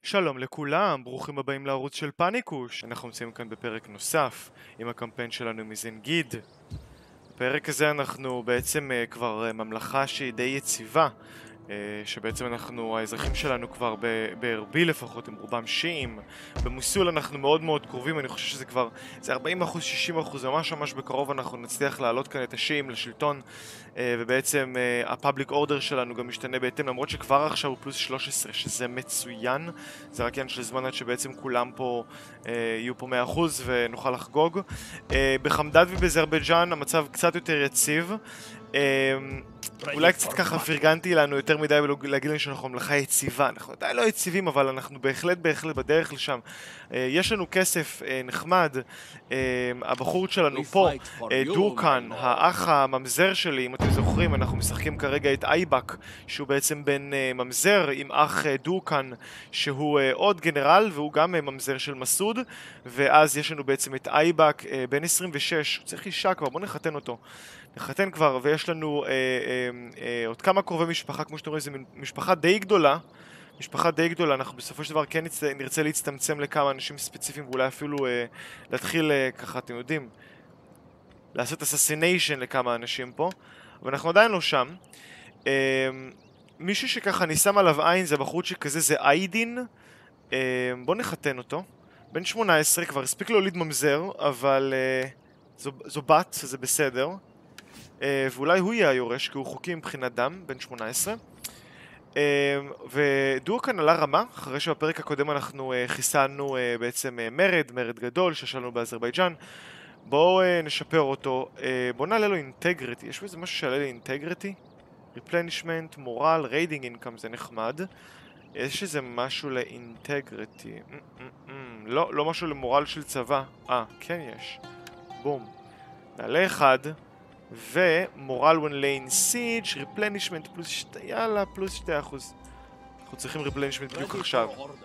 שלום לכולם, ברוכים הבאים לערוץ של פאניקוש. אנחנו נמצאים כאן בפרק נוסף עם הקמפיין שלנו מזנגיד. בפרק הזה אנחנו בעצם כבר ממלכה שהיא די יציבה, שבעצם האזרחים שלנו כבר בארביל לפחות, הם רובם שיעים. במוסול אנחנו מאוד מאוד קרובים, אני חושב שזה כבר, זה 40%, 60%, ממש בקרוב אנחנו נצליח להעלות כאן את השיעים לשלטון, ובעצם הפאבליק אורדר שלנו גם משתנה בהתאם, למרות שכבר עכשיו הוא פלוס 13, שזה מצוין. זה רק עניין של זמן עד שבעצם כולם פה יהיו פה 100% ונוכל לחגוג. בחמדד ובאזרבייג'אן המצב קצת יותר יציב. אולי קצת ככה פרגנתי לנו יותר מדי להגיד לנו שאנחנו ממלכה יציבה. אנחנו עדיין לא יציבים, אבל אנחנו בהחלט בדרך לשם. יש לנו כסף נחמד. הבחור שלנו פה, דורקן, האח הממזר שלי, אם אתם זוכרים, אנחנו משחקים כרגע את אייבק, שהוא בעצם בן ממזר עם אח דורקן, שהוא עוד גנרל, והוא גם ממזר של מסוד. ואז יש לנו בעצם את אייבק, בן 26, הוא צריך אישה כבר, בואו נחתן אותו. נחתן כבר, ויש לנו עוד כמה קרובי משפחה, כמו שאתם רואים, זו משפחה די גדולה. אנחנו בסופו של דבר כן נרצה להצטמצם לכמה אנשים ספציפיים, ואולי אפילו להתחיל ככה, אתם יודעים, לעשות אססיניישן לכמה אנשים פה, אבל אנחנו עדיין לא שם. מישהו שככה אני שם עליו עין, זה בחורצ'יק כזה, זה איידין. בואו נחתן אותו. בן 18, כבר הספיק להוליד ממזר, אבל זו בת, זה בסדר. ואולי הוא יהיה היורש, כי הוא חוקי מבחינת דם, בן 18. ודורקן עלה רמה, אחרי שבפרק הקודם אנחנו חיסלנו בעצם מרד גדול ששלנו באזרבייג'אן. בואו נשפר אותו, בואו נעלה לו אינטגריטי. יש איזה משהו שעלה לי אינטגריטי? ריפלנישמנט, מורל, ריידינג אינקאם, זה נחמד. יש איזה משהו לאינטגריטי. לא משהו למורל של צבא. כן יש. בום. נעלה אחד. ומורל when lane siege, replenishment פלוס 2, יאללה, פלוס 2%. אנחנו צריכים replenishment בדיוק עכשיו.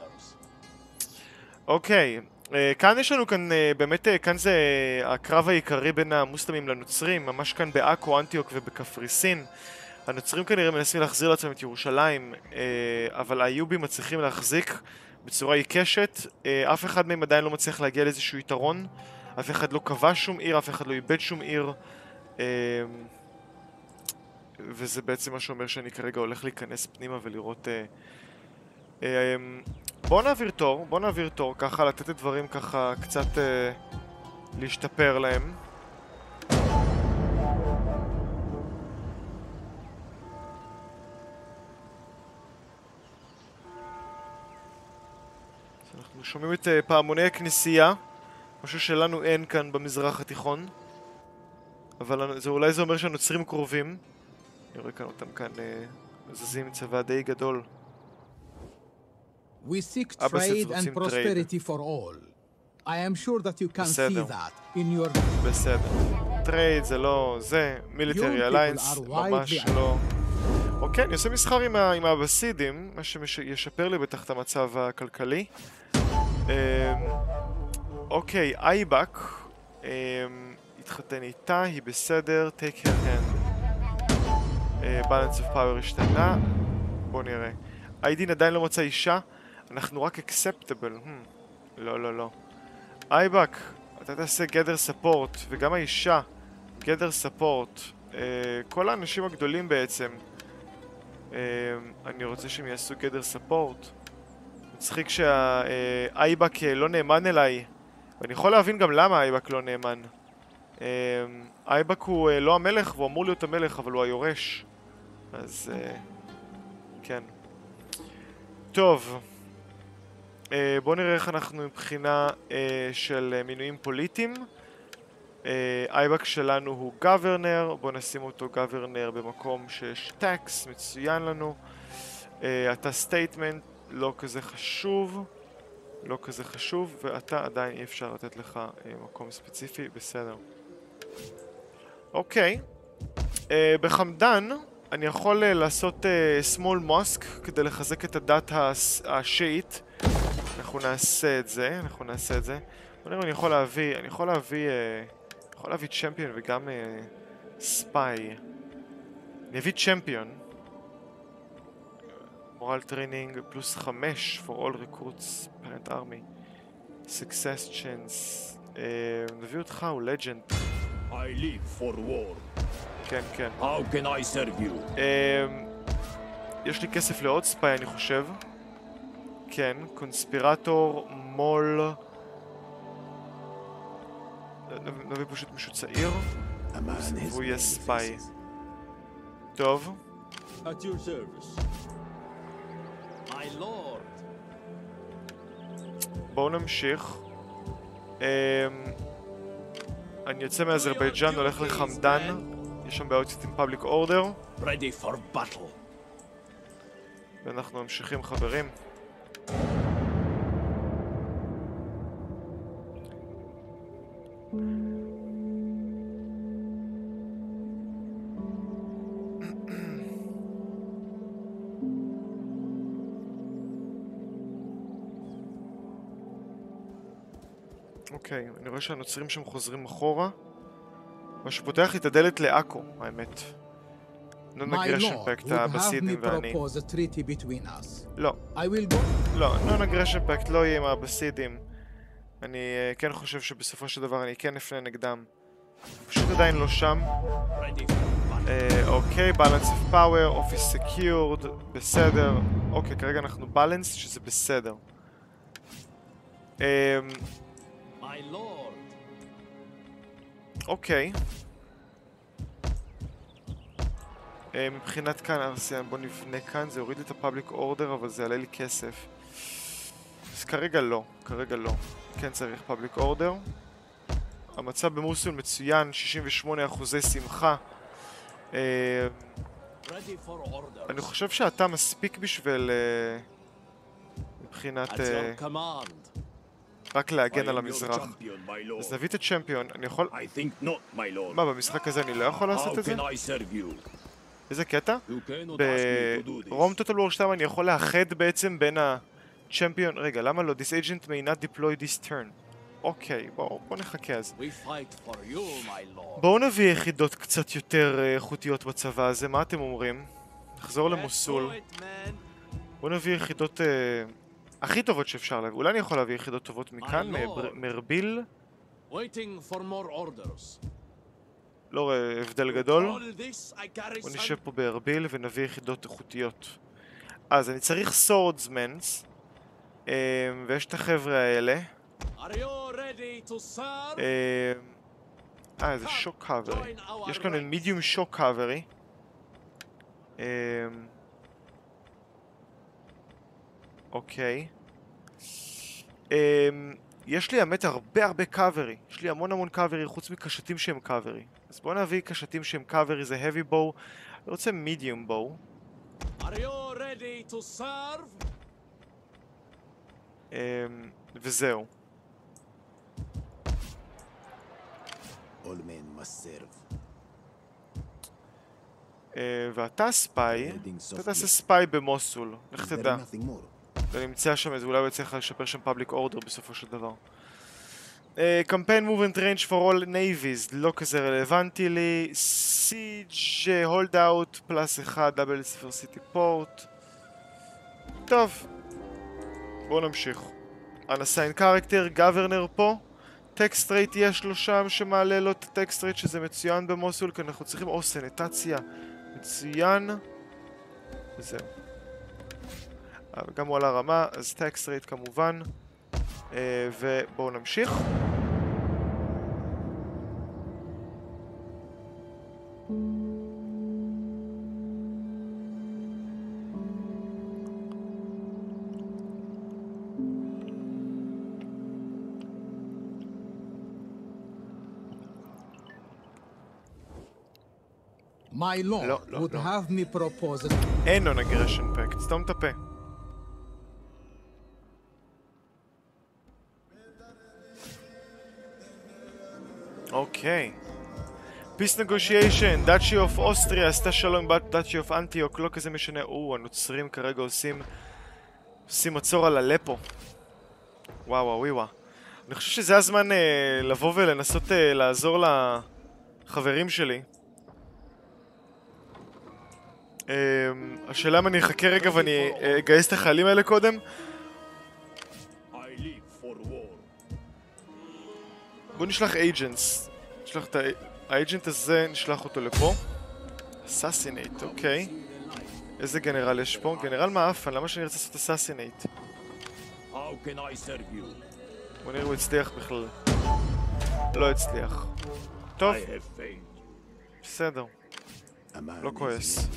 אוקיי, כאן יש לנו באמת, כאן זה הקרב העיקרי בין המוסלמים לנוצרים, ממש כאן בעכו, אנטיוק ובקפריסין. הנוצרים כנראה מנסים להחזיר לעצמם את ירושלים, אבל האיובים מצליחים להחזיק בצורה עיקשת. אף אחד מהם עדיין לא מצליח להגיע לאיזשהו יתרון. אף אחד לא כבש שום עיר, אף אחד לא איבד שום עיר. וזה בעצם מה שאומר שאני כרגע הולך להיכנס פנימה ולראות. בואו נעביר תור, ככה לתת את דברים ככה קצת להשתפר להם. אנחנו שומעים את פעמוני הכנסייה, משהו שלנו אין כאן במזרח התיכון, אבל אולי זה אומר שהנוצרים קרובים. אני רואה כאן אותם כאן זזים צבא די גדול. We seek trade and prosperity for all. I am sure that you can see that in your... בסדר. טרייד זה לא... זה מיליטרי אליינס, ממש לא. אוקיי, אני עושה מסחר עם האבסידים, מה שישפר לי בטח את המצב הכלכלי. אוקיי, אייבק התחתן איתה, היא בסדר. take her hand. balance of power השתנה. בואו נראה. איידין עדיין לא מוצא אישה. אנחנו רק acceptable. לא. אייבק, אתה תעשה gather support, וגם האישה gather support. כל האנשים הגדולים בעצם, אני רוצה שהם יעשו gather support. מצחיק שהאייבק לא נאמן אליי, ואני יכול להבין גם למה האייבק לא נאמן. אייבק הוא לא המלך, והוא אמור להיות המלך, אבל הוא היורש. אז כן. טוב, בואו נראה איך אנחנו מבחינה של מינויים פוליטיים. אייבק שלנו הוא גוורנר, בואו נשים אותו גוורנר במקום שיש טקס, מצוין לנו. אתה סטייטמנט, לא כזה חשוב, ואתה עדיין אי אפשר לתת לך מקום ספציפי, בסדר. אוקיי, בחמדן אני יכול לעשות small mosque כדי לחזק את הדת השיעית. אנחנו נעשה את זה. בוא נראה, אני יכול להביא צ'מפיון וגם ספיי. אני אביא צ'מפיון. מורל טריינינג פלוס 5 for all recruits parent army. success chance. נביא אותך, הוא לג'נד. I live for war. כן, כן. How can I serve you? יש לי כסף לעוד ספיי, אני חושב. כן, קונספירטור, מול... נביא פשוט מישהו צעיר. והוא יהיה ספיי. טוב. At your service. My lord. בואו נמשיך. אני יוצא מאזרבייג'אן, הולך לחמדן. יש שם בעיות עם פאבליק אורדר. Ready for battle. ואנחנו ממשיכים, חברים. אוקיי, אני רואה שהנוצרים שם חוזרים אחורה. מה שפותח לי את הדלת לעכו, האמת. Non-aggression pact, הבסידים ואני. לא. לא, non-aggression pact לא יהיה עם הבסידים. אני כן חושב שבסופו של דבר אני כן אפנה נגדם. פשוט עדיין לא שם. אוקיי, balance of power, office secured, בסדר. אוקיי, כרגע אנחנו balance, שזה בסדר. אוקיי. מבחינת כאן, ארסיאן, בוא נבנה כאן, זה יוריד לי את הפאבליק אורדר, אבל זה יעלה לי כסף. אז כרגע לא, כרגע לא. כן צריך פאבליק אורדר. המצב במוסול מצוין, 68% שמחה. אני חושב שאתה מספיק בשביל... מבחינת... רק להגן על המזרח. אז נביא את הצ'מפיון, אני יכול... מה, במשחק הזה אני לא יכול לעשות את זה? איזה קטע? ברום טוטל וור 2 אני יכול לאחד בעצם בין הצ'מפיון... רגע, למה לא? This agent may not deploy this turn. אוקיי, בואו נחכה אז. בואו נביא יחידות קצת יותר איכותיות בצבא הזה, מה אתם אומרים? נחזור למוסול. בואו נביא יחידות הכי טובות שאפשר להביא. אולי אני יכול להביא יחידות טובות מכאן, מרביל? לא הבדל גדול. בוא נשב פה בארביל ונביא יחידות איכותיות. אז אני צריך סורדסמנס. ויש את החבר'ה האלה. זה שוק קאברי. יש כאן מידיום שוק קאברי. אוקיי. יש לי האמת הרבה קאברי. יש לי המון קאברי חוץ מקשתים שהם קאברי. אז בואו נביא קשתים שהם קאברי, זה heavy bow. אני רוצה medium bow. וזהו. ואתה ספיי, אתה תעשה ספיי במוסול, לך תדע. אתה נמצא שם, אז אולי הוא יצליח לשפר שם פאבליק אורדר בסופו של דבר. קמפיין מובנט ריינג' for all navies, לא כזה רלוונטי לי. סיג' הולד אאוט פלוס 1 דאבל ספר סיטי פורט. טוב, בואו נמשיך. אנסיין קרקטר, גוורנר פה. טקסט רייט יש לו שם שמעלה לו את הטקסט רייט, שזה מצוין במוסול, כי אנחנו צריכים סניטציה מצוין. וזהו. גם הוא על הרמה, אז טקסט רייט כמובן. ובואו נמשיך. My lord would have me propose... אין non-aggression pact, סתום את הפה. אוקיי. Peace negotiation, Duchy of Austria עשתה שלום עם Duchy of Antioch, לא כזה משנה. הנוצרים כרגע עושים מצור על אלפו. וואו. אני חושב שזה הזמן לבוא ולנסות לעזור לחברים שלי. השאלה אם אני אחכה רגע ואני אגייס את החיילים האלה קודם. בוא נשלח אייג'נטס. נשלח את האייג'נט הזה, נשלח אותו לפה. אסאסינייט, אוקיי. איזה גנרל יש פה? גנרל מאפן, למה שאני ארצה לעשות אסאסינייט? בוא נראה הוא הצליח בכלל. לא הצליח. טוב. בסדר. לא כועס.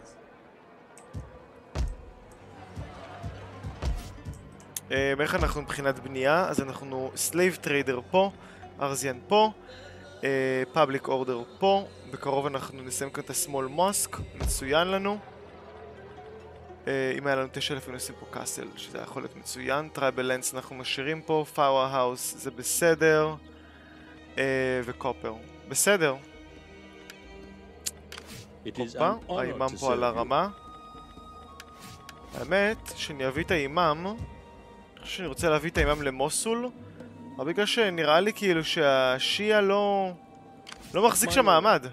איך אנחנו מבחינת בנייה? אז אנחנו סלייב טריידר פה, ארזיאן פה, פאבליק אורדר פה, בקרוב אנחנו נסיים כאן את הסמול מוסק, מצוין לנו. אם היה לנו 9,000 נשים פה קאסל, שזה יכול להיות מצוין. טרייבל לנס אנחנו משאירים פה, פאוור האוס זה בסדר, וקופר בסדר. הופה, האימם פה על הרמה. האמת שאני אביא את האימם, אני חושב שאני רוצה להביא את האימם למוסול, אבל בגלל שנראה לי כאילו שהשיעה לא מחזיק שם מעמד.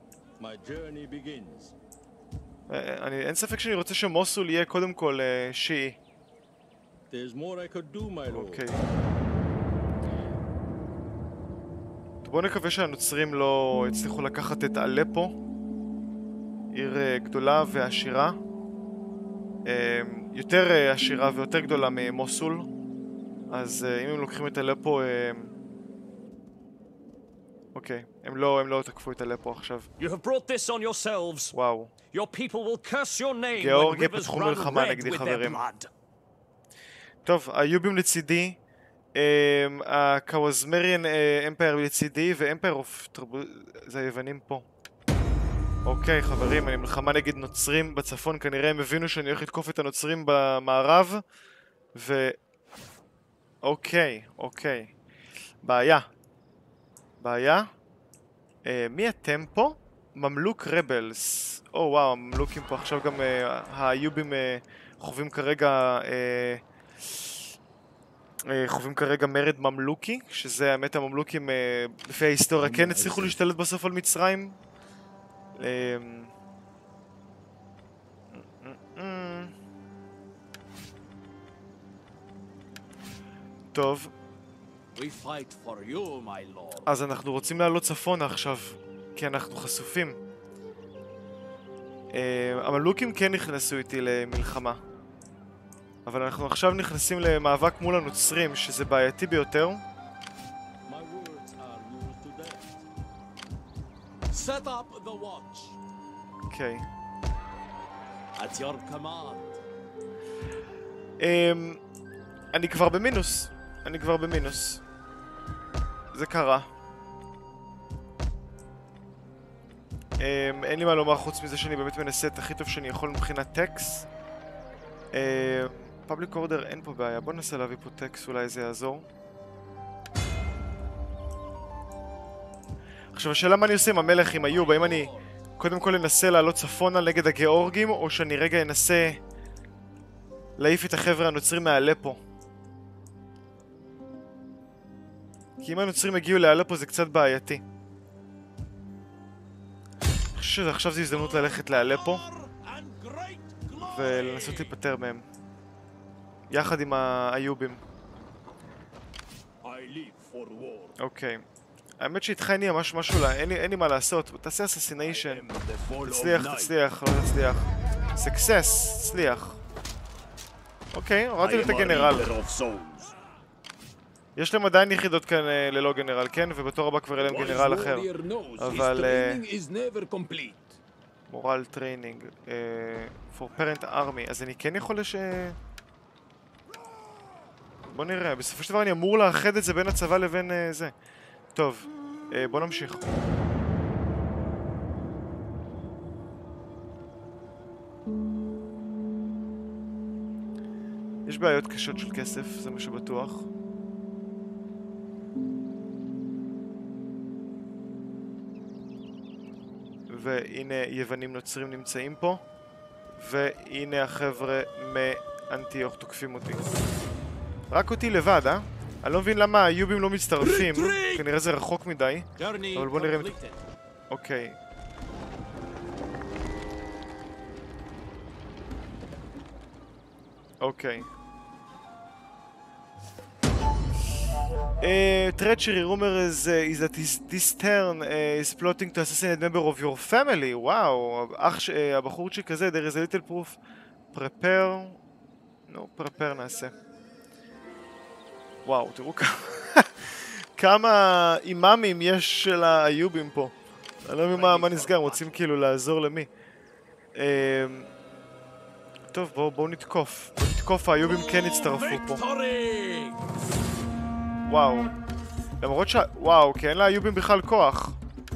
אין ספק שאני רוצה שמוסול יהיה קודם כל שיעי. אוקיי. בואו נקווה שהנוצרים לא הצליחו לקחת את אלפו, עיר גדולה ועשירה, יותר עשירה ויותר גדולה ממוסול. אז אם הם לוקחים את אלפו, אוקיי, הם לא תקפו את אלפו עכשיו. וואו. גיאורגיה פתחו מלחמה נגדי, חברים. טוב, היובים לצידי, הקוואזמריאן אמפייר לצידי, ואמפייר אוף תרבות, זה היוונים פה. אוקיי, חברים, אני מלחמה נגד נוצרים בצפון, כנראה הם הבינו שאני הולך לתקוף את הנוצרים במערב, אוקיי. בעיה. מי אתם פה? ממלוק רבלס. וואו, הממלוקים פה. עכשיו גם היובים חווים כרגע מרד ממלוכי, שזה האמת הממלוקים לפי ההיסטוריה כן הצליחו להשתלט בסוף על מצרים. טוב. אז אנחנו רוצים לעלות צפונה עכשיו, כי אנחנו חשופים. הממלוקים כן נכנסו איתי למלחמה, אבל אנחנו עכשיו נכנסים למאבק מול הנוצרים, שזה בעייתי ביותר. אוקיי. אני כבר במינוס. זה קרה. אין לי מה לומר חוץ מזה שאני באמת מנסה את הכי טוב שאני יכול מבחינת טקס. פאבליק אורדר אין פה בעיה, בוא ננסה להביא פה טקס, אולי זה יעזור. עכשיו השאלה מה אני עושה עם המלך, עם איוב, האם אני קודם כל אנסה לעלות צפונה נגד הגיאורגים, או שאני רגע אנסה להעיף את החבר'ה הנוצרים מאלפו. כי אם הנוצרים הגיעו לאלפו זה קצת בעייתי. אני חושב שעכשיו זו הזדמנות ללכת לאלפו ולנסות להיפטר מהם יחד עם האיובים. אוקיי, האמת שאיתך אין לי ממש משהו, אין לי מה לעשות. תעשה אססיניישן, תצליח, לא תצליח. סקסס, תצליח. אוקיי, הורדתי לו את הגנרל. יש להם עדיין יחידות כאן ללא גנרל, כן? ובתור הבא כבר אליהם גנרל אחר. אבל... מורל טריינינג. for parent army. אז אני כן יכול בוא נראה, בסופו של דבר אני אמור לאחד את זה בין הצבא לבין זה. טוב, בוא נמשיך. יש בעיות קשות של כסף, זה מה שבטוח. והנה יוונים נוצרים נמצאים פה, והנה החבר'ה מאנטיוך תוקפים אותי. רק אותי לבד, אני לא מבין למה היובים לא מצטרפים, כנראה זה רחוק מדי, אבל בוא נראה... אוקיי. אוקיי. Treachery, rumor is that this turn is plotting to assassinate a member of your family. וואו, הבחורצ'יק כזה, there is a little proof. Prepare. No, prepare נעשה. וואו, תראו כמה אימאמים יש של האיובים פה. אני לא מבין מה נסגר, רוצים כאילו לעזור למי. טוב, בואו נתקוף. נתקוף, האיובים כן הצטרפו פה. וואו. למרות וואו, כי אין לאיובים בכלל כוח.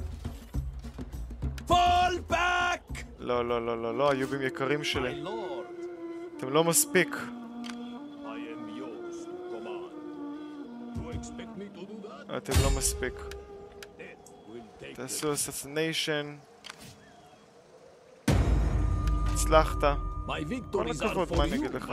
לא, לא, לא, לא, לא, האיובים יקרים שלי. אתם לא מספיק. אתם לא מספיק. תעשו assassination. הצלחת. כל הכבוד, מה נגיד לך?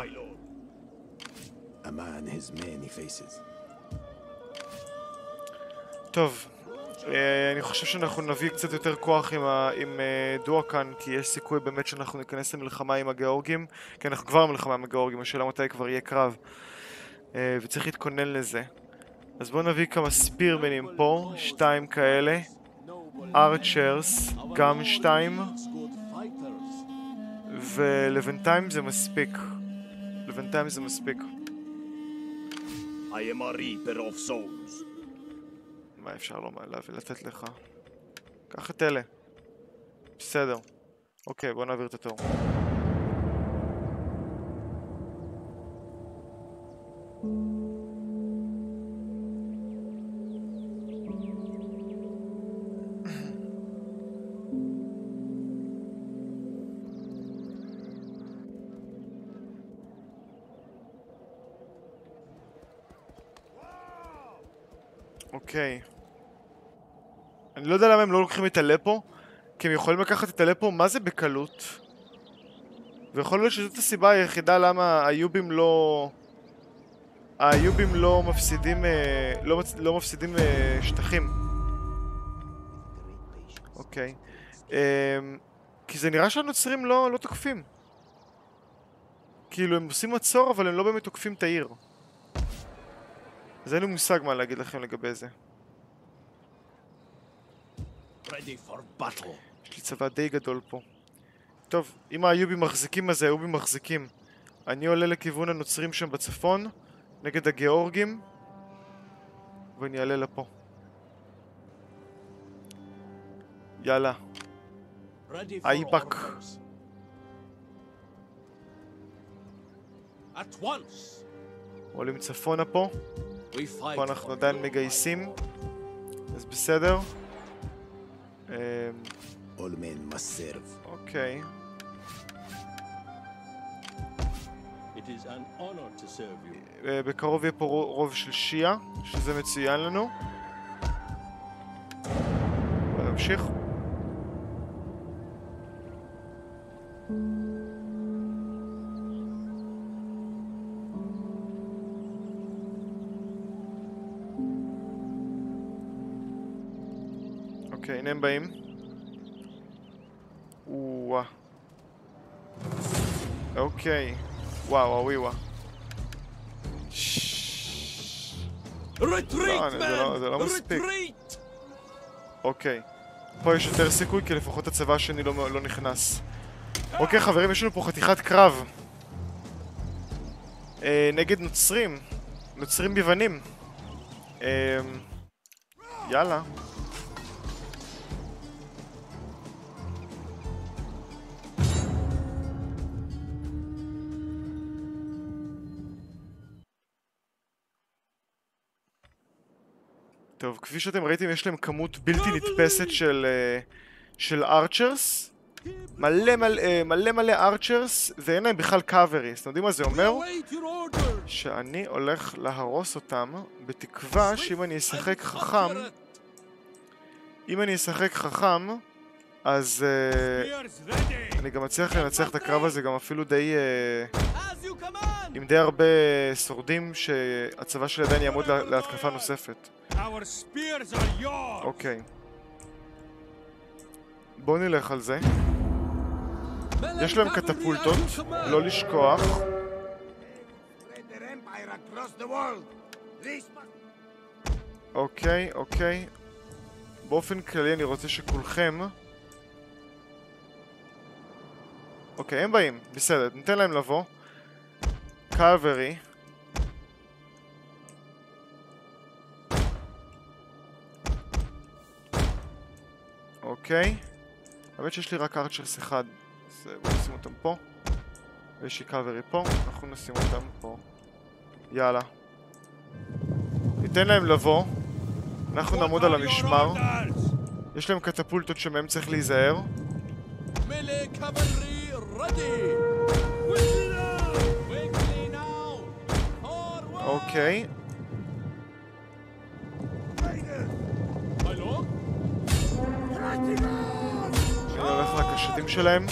טוב, אני חושב שאנחנו נביא קצת יותר כוח עם דואקן, כי יש סיכוי באמת שאנחנו ניכנס למלחמה עם הגיאורגים, כי אנחנו כבר במלחמה עם הגיאורגים, השאלה מתי כבר יהיה קרב, וצריך להתכונן לזה. אז בואו נביא כמה ספירמנים פה, 2 כאלה, ארצ'רס, גם 2, ולבינתיים זה מספיק. לבינתיים זה מספיק. I am a reaper of souls. מה אפשר לא להביא לתת לך? קח את אלה. בסדר. אוקיי, בוא נעביר את התור. אוקיי. אני לא יודע למה הם לא לוקחים את הלפו, כי הם יכולים לקחת את הלפו מה זה בקלות. ויכול להיות שזאת הסיבה היחידה למה האיובים לא מפסידים, לא מפסידים שטחים. אוקיי. כי זה נראה שהנוצרים לא תוקפים. כאילו הם עושים מצור אבל הם לא באמת תוקפים את העיר. אז אין לי מושג מה להגיד לכם לגבי זה. יש לי צבא די גדול פה. טוב, אם האיובים מחזיקים אז האיובים מחזיקים. אני עולה לכיוון הנוצרים שם בצפון, נגד הגיאורגים, ואני אעלה לפה. יאללה. אייבק. עולים צפונה פה. פה אנחנו עדיין מגייסים, אז בסדר. אוקיי. בקרוב יהיה פה רוב של שיעה, שזה מצוין לנו. בוא נמשיך. אוקיי, הנה הם באים. וואה. אוקיי. וואו, הוויווה. זה לא מספיק. אוקיי. פה יש יותר סיכוי, כי לפחות הצבא השני לא נכנס. אוקיי, חברים, יש לנו פה חתיכת קרב. נגד נוצרים. נוצרים ביוונים. יאללה. טוב, כפי שאתם ראיתם, יש להם כמות בלתי נתפסת של ארצ'רס. מלא ארצ'רס, ואין להם בכלל קאברי. אתם יודעים מה זה אומר? שאני הולך להרוס אותם, בתקווה שאם אני אשחק חכם, אז אני גם אצליח לנצח את הקרב הזה, גם אפילו עם די הרבה שורדים שהצבא שלי עדיין יעמוד להתקפה נוספת. אוקיי. בואו נלך על זה. יש להם קטפולטות, לא לשכוח. אוקיי, אוקיי. באופן כללי אני רוצה שכולכם... אוקיי, הם באים. בסדר, ניתן להם לבוא. קלברי. אוקיי. האמת שיש לי רק ארצ'רס אחד. אז בואו נשים אותם פה. ויש לי קלברי פה. אנחנו נשים אותם פה. יאללה. ניתן להם לבוא. אנחנו נעמוד על המשמר. יש להם קטפולטות שמהם צריך להיזהר. אוקיי. אני הולך לקשתים שלהם.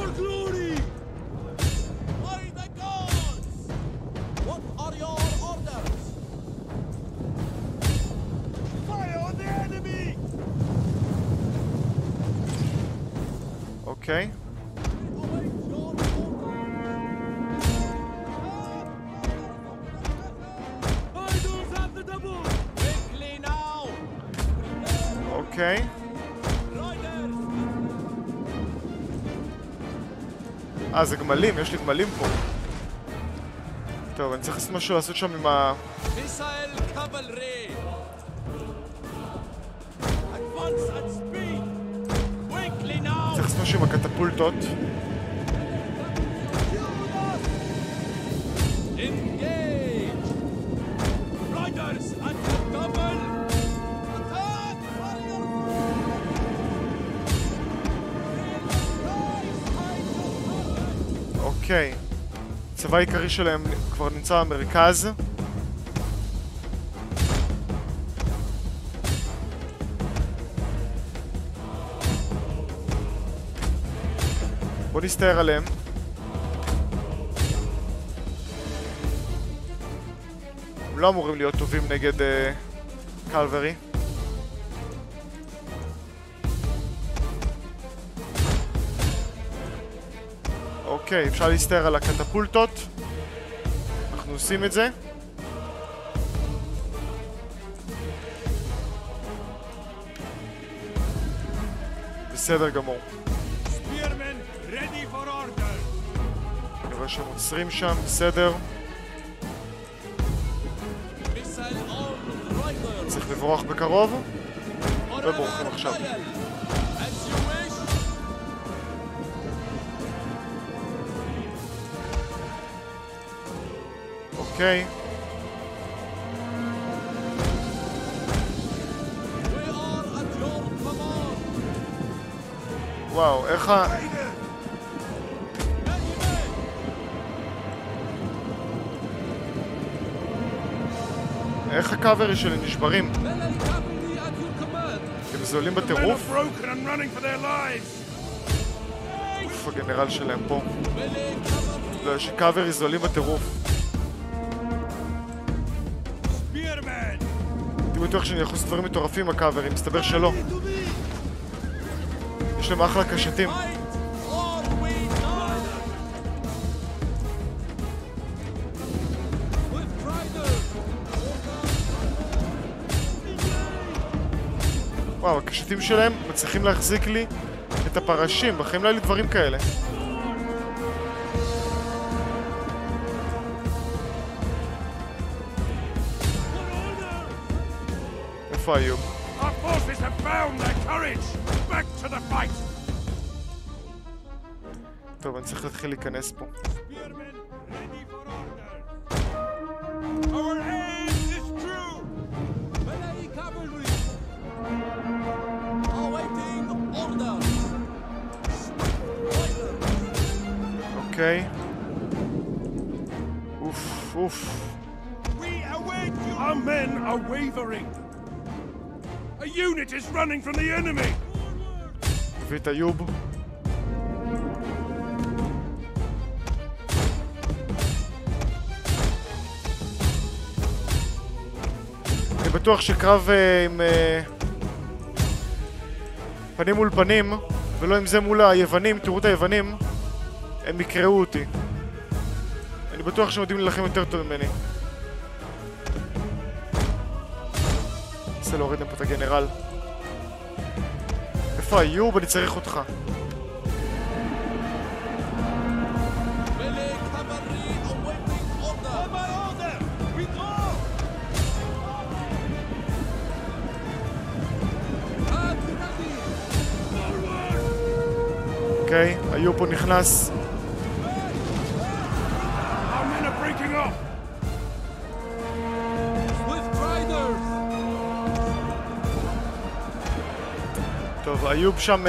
אוקיי. אוקיי. זה גמלים, יש לי גמלים פה. טוב, אני צריך לעשות משהו לעשות שם עם ה... צריך לעשות משהו עם הקטפולטות. אוקיי. הצבא העיקרי שלהם כבר נמצא במרכז. בוא נסתער עליהם. הם לא אמורים להיות טובים נגד קלברי. אוקיי, אפשר להסתער על הקטפולטות. אנחנו עושים את זה. בסדר גמור. אני רואה שהם עוצרים שם, בסדר. צריך לברוח בקרוב. ובורחים עכשיו. אוקיי. וואו, איך ה... איך הקאברי שלי נשברים? הם זולים בטירוף? אוף, הגנרל שלהם פה. לא, יש קאברי זולים בטירוף. הייתי בטוח שאני יכול לעשות דברים מטורפים עם הקאברים, מסתבר שלא. יש להם אחלה קשתים. וואו, הקשתים שלהם מצליחים להחזיק לי את הפרשים, בחיים לא היו לי דברים כאלה. איפה היו? טוב, אני צריך להתחיל להיכנס פה. אוקיי. אוף, אוף. Our men are wavering. A unit is running from the enemy. הביא את איוב. אני בטוח שקרב עם פנים מול פנים, ולא עם זה מול היוונים, תראו את היוונים, הם יקראו אותי. אני בטוח שהם יודעים להילחם יותר טוב ממני. ננסה להוריד להם פה את הגנרל. איפה איוב? אני צריך אותך. אוקיי, איוב פה נכנס. טוב, איוב שם...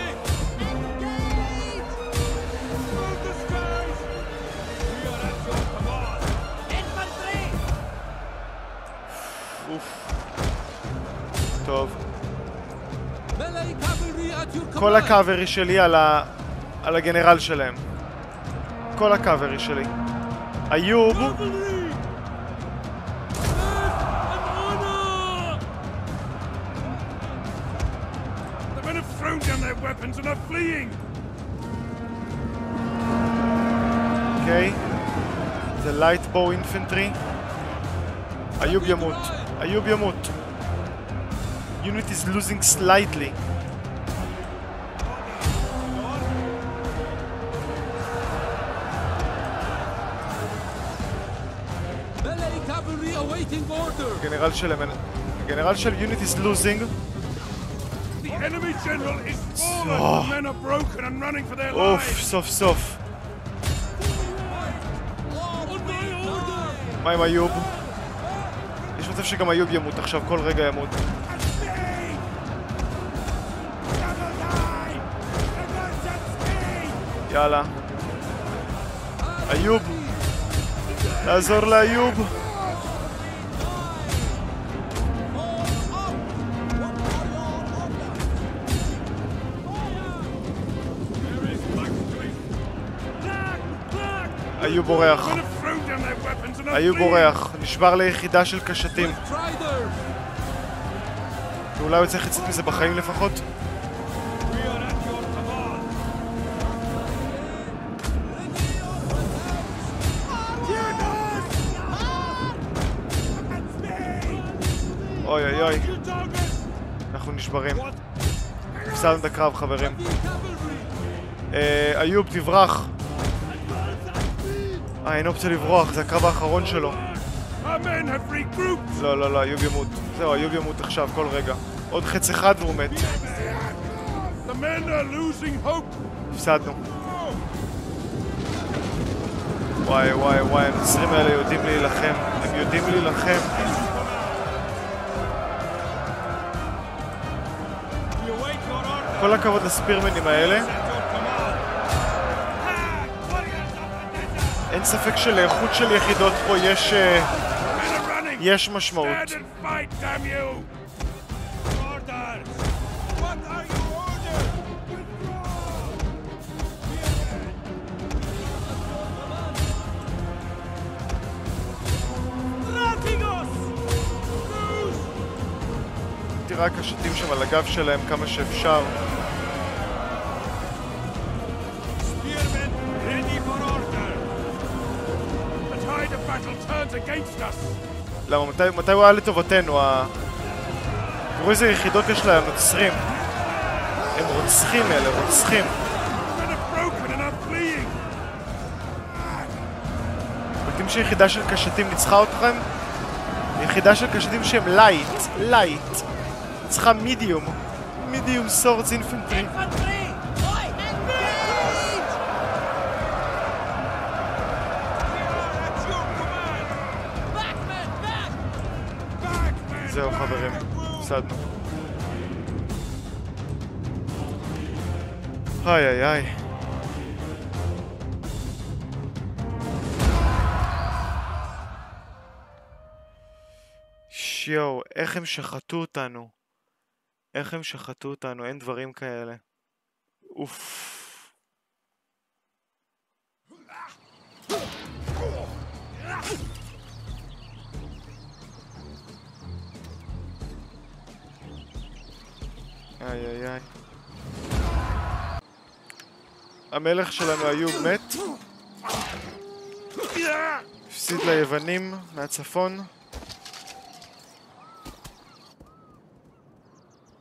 טוב. כל הקאברי שלי על הגנרל שלהם. כל הקאברי שלי. איוב... אוקיי. זה לייט בו אינפנטרי. איוב ימות. איוב ימות. Unit is losing slightly. הגנרל של Unit is losing. אוף, סוף סוף. מה עם איוב? יש מצב שגם איוב ימות עכשיו, כל רגע ימות. יאללה. איוב. לעזור לאיוב. איוב בורח. איוב בורח. נשבר ליחידה של קשתים. ואולי הוא צריך לצאת מזה בחיים לפחות. אוי אוי אוי. אנחנו נשברים. הפסדנו את הקרב, חברים. איוב, תברח. אין אופציה לברוח, זה הקרב האחרון שלו. לא, לא, לא, איוב ימות. זהו, איוב ימות עכשיו, כל רגע. עוד חץ אחד והוא מת. הפסדנו. וואי, וואי, וואי, הנוצרים האלה יודעים להילחם. הם יודעים להילחם. כל הכבוד לספירמנים האלה. אין ספק שלאיכות של יחידות פה יש משמעות. תראה הקשתים שם על הגב שלהם כמה שאפשר. למה? מתי הוא היה לטובתנו? תראו איזה יחידות יש להם, נוצרים. הם רוצחים אלה, רוצחים. יודעים שיחידה של קשתים ניצחה אתכם? יחידה של קשתים שהם לייט. ניצחה מידיום סורדס אינפנטרי. זהו חברים, הפסדנו. איי איי איי. שיו, איך הם שחטו אותנו. איך הם שחטו אותנו, אין דברים כאלה. אוף. איי איי איי. המלך שלנו איוב מת. הפסיד ליוונים מהצפון.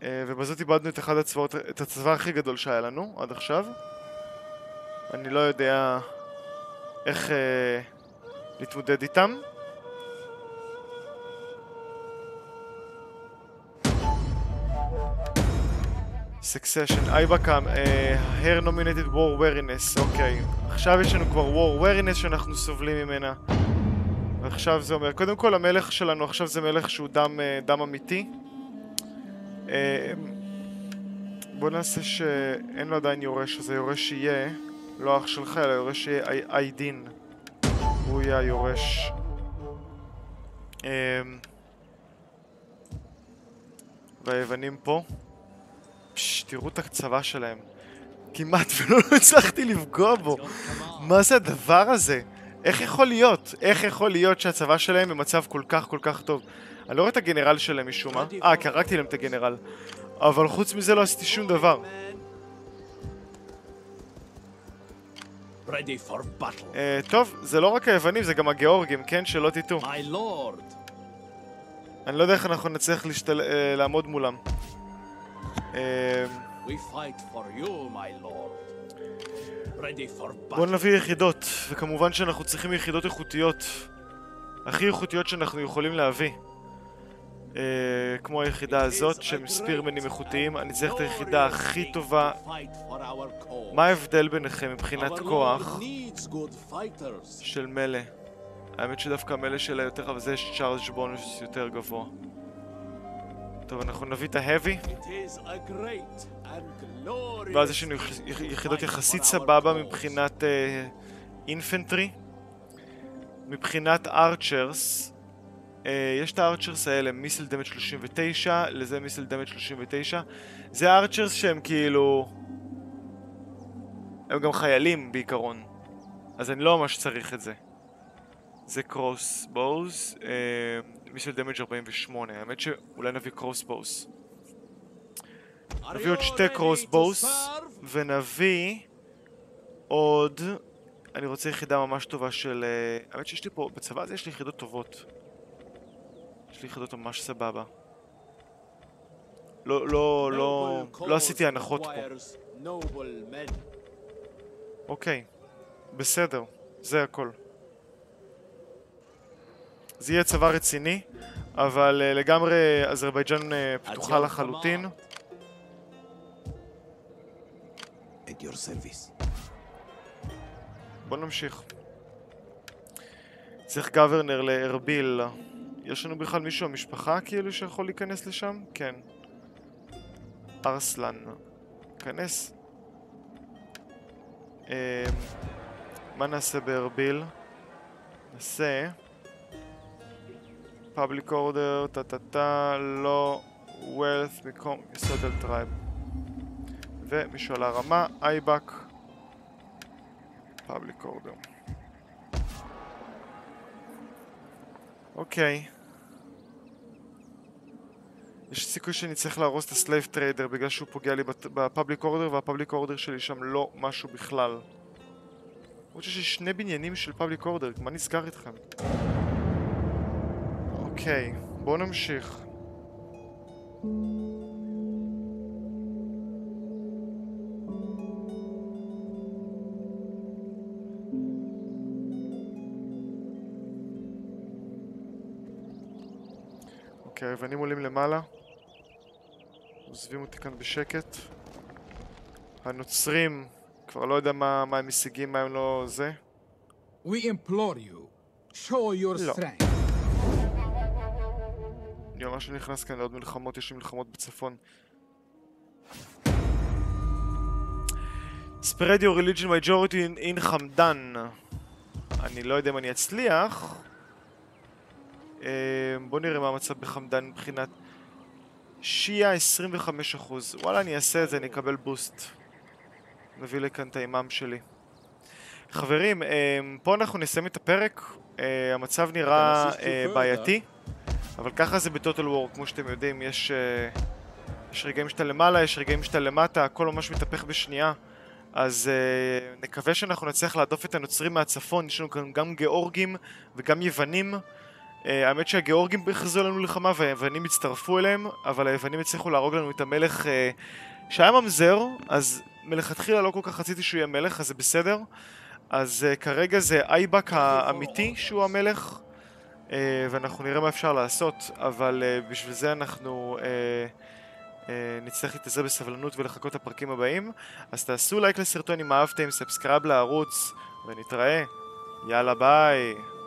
ובזאת איבדנו את אחד הצבאות, את הצבא הכי גדול שהיה לנו עד עכשיו. אני לא יודע איך להתמודד איתם. Succession, Aibakam, Hair Nominated War Wariness, אוקיי. עכשיו יש לנו כבר War Wariness שאנחנו סובלים ממנה. ועכשיו זה אומר, קודם כל המלך שלנו עכשיו זה מלך שהוא דם אמיתי. בוא נעשה שאין לו עדיין יורש, אז היורש יהיה לא אח שלך, אלא היורש יהיה איידין. הוא יהיה היורש. והיוונים פה. תראו את הצבא שלהם. כמעט ולא הצלחתי לפגוע בו. מה זה הדבר הזה? איך יכול להיות? איך יכול להיות שהצבא שלהם במצב כל כך טוב? אני לא רואה את הגנרל שלהם משום מה. קראתי להם את הגנרל. אבל חוץ מזה לא עשיתי שום דבר. טוב, זה לא רק היוונים, זה גם הגיאורגים, כן? שלא תטעו. אני לא יודע איך אנחנו נצליח לעמוד מולם. בואו נביא יחידות, וכמובן שאנחנו צריכים יחידות איכותיות. הכי איכותיות שאנחנו יכולים להביא. כמו היחידה הזאת, שהם ספירמנים איכותיים. אני צריך את היחידה הכי טובה. מה ההבדל ביניכם מבחינת כוח של מלא? האמת שדווקא מלא שלה יותר, אבל זה יש צ'ארג' בונוס יותר גבוה. טוב, אנחנו נביא את ההבי. ואז יש לנו יחידות יחסית סבבה מבחינת אינפנטרי. מבחינת ארצ'רס, יש את הארצ'רס האלה, מיסל דמג' 39, לזה מיסל דמג' 39. זה הארצ'רס שהם כאילו... הם גם חיילים בעיקרון. אז אני לא ממש צריך את זה. זה קרוס בוז, מיסל דמג' 48. האמת שאולי נביא קרוס בוז. נביא עוד שתי קרוס בוז, ונביא עוד... אני רוצה יחידה ממש טובה של... האמת שיש לי פה, בצבא הזה יש לי יחידות טובות. יש לי יחידות ממש סבבה. לא עשיתי הנחות פה. אוקיי, בסדר, זה הכל. זה יהיה צבא רציני, אבל לגמרי אזרבייג'אן פתוחה לחלוטין. בוא נמשיך. צריך גוורנר לארביל. יש לנו בכלל מישהו המשפחה כאילו שיכול להיכנס לשם? כן. ארסלן. כנס. מה נעשה בארביל? נעשה public order, לא wealth, מקום יסוד על טרייב. ומישהו על הרמה, אייבק. public order. אוקיי. יש סיכוי שאני צריך להרוס את הסלייב טריידר בגלל שהוא פוגע לי בפאבליק אורדר, והפאבליק אורדר שלי שם לא משהו בכלל. למרות שיש לי שני בניינים של פאבליק אורדר, מה נסגר איתכם? אוקיי, בואו נמשיך. אוקיי, היוונים עולים למעלה. עוזבים אותי כאן בשקט. הנוצרים, כבר לא יודע מה הם משיגים, מה הם לא זה. We implore you, show your strength. אני ממש נכנס כאן לעוד מלחמות, יש לי מלחמות בצפון. Spread your religion majority in חמדן. אני לא יודע אם אני אצליח. בוא נראה מה המצב בחמדן מבחינת שיעה 25%. וואלה, אני אעשה את זה, אני אקבל בוסט. נביא לכאן את האימאם שלי. חברים, פה אנחנו נסיים את הפרק. המצב נראה בעייתי, אבל ככה זה בטוטל וור. כמו שאתם יודעים, יש רגעים שאתה למעלה, יש רגעים שאתה למטה, הכל ממש מתהפך בשנייה. אז נקווה שאנחנו נצליח להדוף את הנוצרים מהצפון. יש לנו כאן גם גיאורגים וגם יוונים. האמת שהגיאורגים הכריזו לנו מלחמה והיוונים הצטרפו אליהם, אבל היוונים הצליחו להרוג לנו את המלך שהיה ממזר, אז מלכתחילה לא כל כך רציתי שהוא יהיה מלך, אז זה בסדר. אז כרגע זה אייבק האמיתי שהוא המלך, ואנחנו נראה מה אפשר לעשות, אבל בשביל זה אנחנו נצטרך להתאזר בסבלנות ולחכות את הפרקים הבאים. אז תעשו לייק לסרטון אם אהבתם, סאבסקרייב לערוץ, ונתראה. יאללה ביי.